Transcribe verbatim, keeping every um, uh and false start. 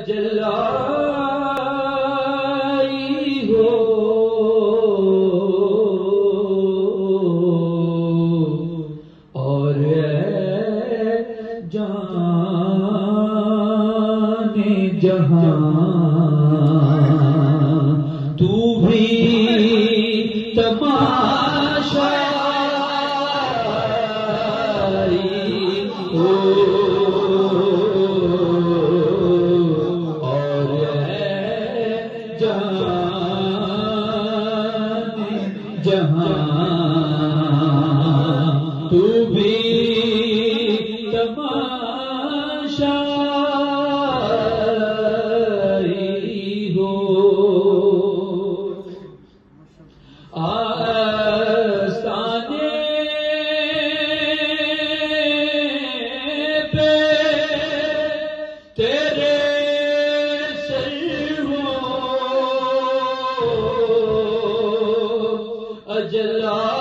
اجلائی ہو اور اے جان جہاں تو بھی تماشائی ہو اور اے جان جہاں تو بھی تماشائی ہو آستانے پہ تیرے سر ہو اجلا